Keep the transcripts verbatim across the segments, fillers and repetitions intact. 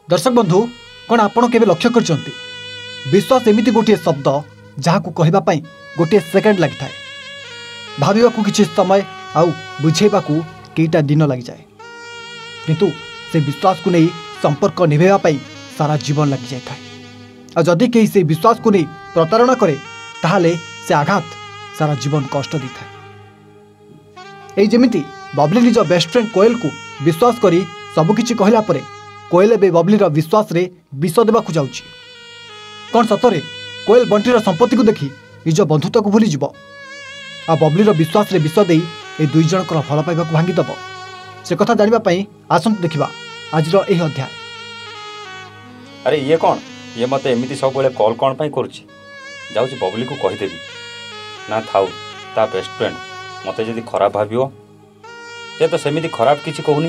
दर्शक बंधु कौन आपण केबे लक्ष्य करचंती विश्वास एमिति गोटे शब्द जहाँ को कहवाई गोटे सेकेंड लगी थाए भाविबा को किछि समय आउ बुझेबा को कईटा दिन लगी जाए किंतु से विश्वास को नहीं संपर्क निभेबा पई सारा जीवन लगी जाए थाए आ जदि कहीं से विश्वास को नहीं प्रतारणा करे ताहाले से आघात सारा जीवन कष्ट दी थाए। एई जेमिति बबली निज बेस्ट फ्रेंड कोयल को विश्वास करी सबकिछि कहला परे कोयल ए बबलीर विश्वास रे विष देवाक जाउछि। कौन सतरे कोयल बंटीर संपत्ति को देखी निज बंधुता को भूली जीव आ बबलीर विश्वास रे विष दे ए दुई जनकर भल पाइबा भांगीदेव से कथा जानिबा आसंतु देखिबा आजिर एही अध्याय। अरे ये कौन ये मत एमती सब बेले कॉल कौन पाई करुछि जाउछि बबली को कहीदेवी ना थाउ ता बेस्ट फ्रेंड मत जदि खराब भावियो से तो सेमिति खराब किछि कहूनी।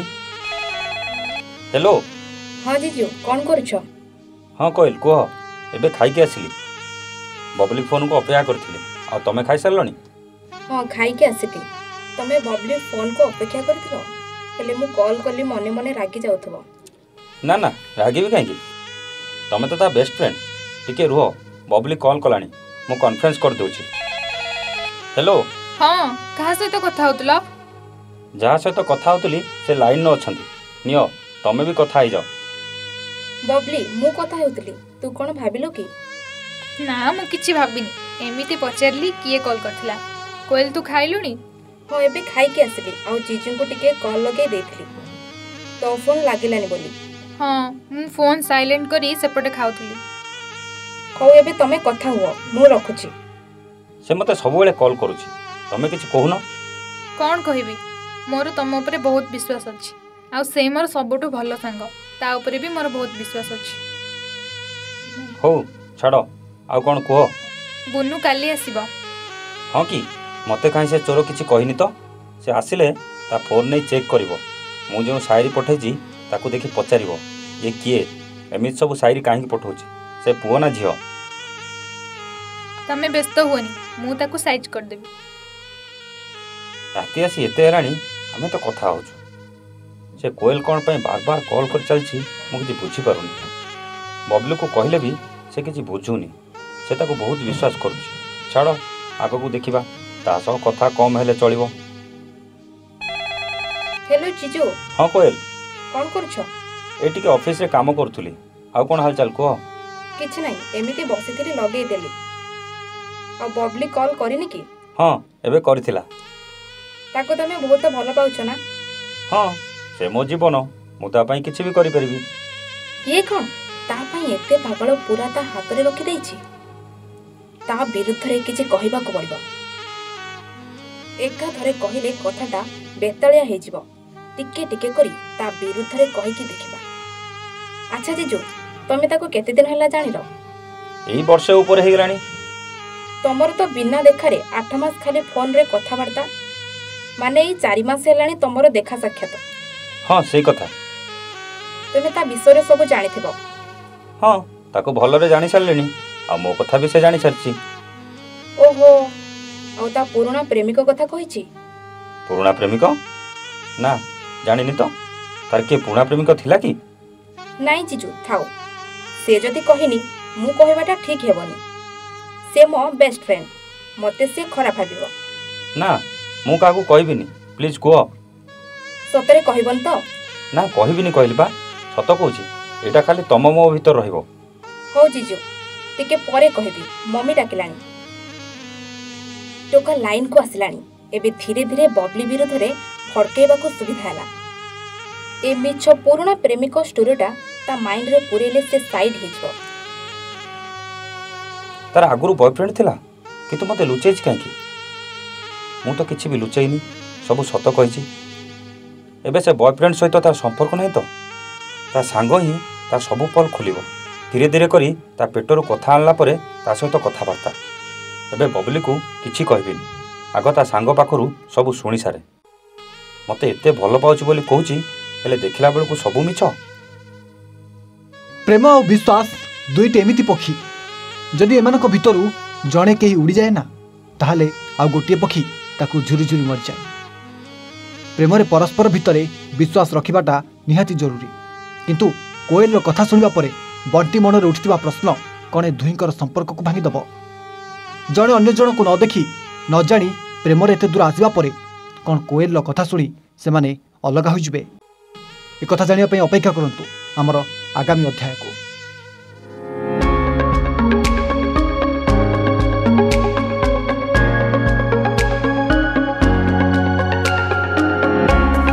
हेलो हाँ जीजू कौन करुछ? हाँ कोयल कह एबे खाई के आसिली बबली फोन को अपेक्षा करथिले आ तमे खाई सरलनी? हाँ खाई के आसिली तमे बबली फोन को अपेक्षा करथिलो हेले मु कॉल कली मने मने रागी जाउथबो। ना ना रागी भी काहे तमे तो ता बेस्ट फ्रेंड टिके रुह बबली कॉल कलानी मु कॉन्फ्रेंस कर दोछि। हेलो हाँ कहा सहित कथा होतला? जहाँ सहित कथा होतली से लाइन न अछंती नियो तमे भी कथा आइ जाओ। बबली मु कथा होतली तू कोन भाबिलो कि? ना मु किछि भाबिनी एमिति पचारली किए कॉल करथिला। कोयल तू खाइलुनी? हाँ एबे खाई के आसली आ जीजू को टिके कॉल लगे देथली तो फोन लागिलानी बोली। हाँ मु फोन साइलेंट करी सेपटे खाउथली। हो एबे तमे कथा हुओ मु रखुची। से मते सब बेले कॉल करूची तमे किछि कहूनो? कौन कहबी मोर तम ऊपर बहुत विश्वास अछि आ से मोर सबटु भलो संग ता ऊपर भी मोर बहुत विश्वास अछि। हो छाड़ो आ कोन कहो? बुनु काली आसीबो। हाँ कि मते कहीं से चोर किछि कहिनी तो से आसिले ता फोन नहीं चेक करिवो मु जो शायरी पठेछि ताकू देखि पचारिवो ये किए एमित सब शायरी काहे पठौछि से पुओ ना झियो। तमे व्यस्त होनी मु ताकू साइज कर देबी। राति आसी एते हेरानी आमे तो कथा होछु से कोयल कौन पाई बार बार कॉल कर चलछि मु किछि बुझी पारुनी। बबलू को कहले भी से किछि बुझुनी से ताको बहुत विश्वास करूछि। छाड़ो आगो को देखिबा ता सह कथा कम हेले चलिबो। हेलो जीजू। हाँ कोयल कौन करुछ? ए टिके ऑफिस रे काम करथुली आ कोन हाल चाल कह? किछ नहीं एमिति बसिथिरि लगेई देली आ बबली कॉल करिनी कि? हाँ एबे करथिला। ताको तमे बहुत भलो पाउछ ना? हाँ से मो जीवन मु ता पई किछि भी करि परबी। ये कौन ता पई एते पागल पूरा ता हाथ रे रखि देछि ता विरुद्ध रे किछि कहिबा को पड़िबो। एका थरे कहिले कथाटा बेतालिया हे जिवो टिके टिके करी ता विरुद्ध रे कहि कि देखिबा। अच्छा जीजू तमे ताको केते दिन हला जानिलो? एई वर्ष ऊपर हे गेलानी। तमर तो बिना देखा रे आठ मास खाली फोन रे कथा बार्ता माने ई चार मास हेलानी तमरो देखा साक्षात। हाँ से कथा तमे ता विषय रे सब जानिथिबो। हाँ ताको भलो रे जानि सारलेनी आ मो कथा भी से जानि सारछि। ओहो आ ता पुराना प्रेमिक कथा कहिछि? पुराना प्रेमिक ना जानिनी तो तार के पुराना प्रेमिक थिला कि? नाई जीजू थाओ से जदि कहिनी मु कहबाटा ठीक हेबनी। से मो बेस्ट फ्रेंड मते से खराब भाबिबो ना मु काकू कहबिनी प्लीज कह। सतरे कहबन तो? ना कहबिनी कहली बा सत कहूछि एटा खाली तम मो भीतर रहइबो। हो जीजू टिके परे कहबी मम्मी डाकिलानी टोका लाइन को आसिलानी एबे धीरे धीरे बबली विरुद्ध रे फड़केबा को सुविधा हला। ए मिछ पुराना प्रेमिक स्टोरीटा ता माइंड रे पुरेले से साइड हेजबो। तार आगुरु बॉयफ्रेंड थिला किंतु मते लुचेज काहे कि? मु तो किछि भी लुचैनी सब सत कहिछि। एबे से बॉयफ्रेंड सहित तार संपर्क नहीं तो ता सांग ही तार सब पल खुलिबो धीरे धीरे करी ता पेटरो कथा आनला परे ता सहित कथा बार्ता। एबे बबली को किछि कहबिनी आग ता सांग पाखरु सब सुनी सारे मते एते भलो पाउछि बोली कहूछि हेले देखिला बेलकु सब मिछ। प्रेम और विश्वास दुईटे एमिति पक्षी जदि एमानक भितरु जणे केही उड़ी जाए ना ताहाले आ गोटे पक्षी ताकू झुरी झुरी मर जाए। प्रेम रे परस्पर भितरे विश्वास रखिबाटा निहाती जरूरी किंतु କୋଏଲର କଥା ଶୁଣିବା ପରେ ବଣ୍ଟି ମନରେ ଉଠିଥିବା ପ୍ରଶ୍ନ କ'ଣ ଏ ଦୁହିଁଙ୍କର ସମ୍ପର୍କକୁ ଭାଙ୍ଗିଦେବ? ଜଣେ ଅନ୍ୟ ଜଣକୁ ନ ଦେଖି ନ ଜାଣି ପ୍ରେମରେ ଏତେ ଦୂର ଆସିବା ପରେ କ'ଣ କୋଏଲର କଥା ଶୁଣି ସେମାନେ ଅଲଗା ହୋଇଯିବେ? ଏକଥା ଜାଣିବା ପାଇଁ ଅପେକ୍ଷା କରନ୍ତୁ ଆମର ଆଗାମୀ ଅଧ୍ୟାୟକୁ।